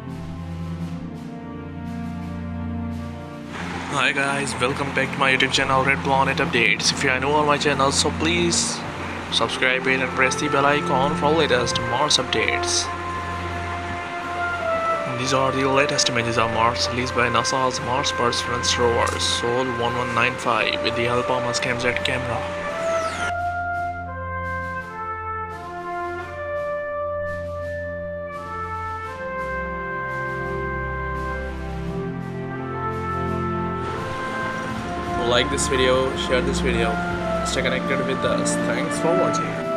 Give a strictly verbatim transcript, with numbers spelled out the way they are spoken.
Hi guys, welcome back to my YouTube channel Red Planet Updates. If you are new on my channel, so please subscribe it and press the bell icon for latest Mars updates. These are the latest images of Mars released by NASA's Mars Perseverance Rover Sol one one nine five with the help of a ScamSat camera. Like this video, share this video, stay connected with us. Thanks for watching.